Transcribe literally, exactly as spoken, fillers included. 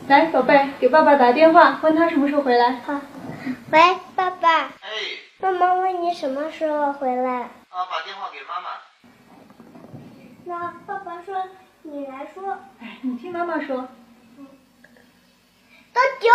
来，宝贝，给爸爸打电话，问他什么时候回来。 好。喂，爸爸。 哎。 妈妈问你什么时候回来。 啊，把电话给妈妈。 那爸爸说你来说。 哎，你听妈妈说。 都九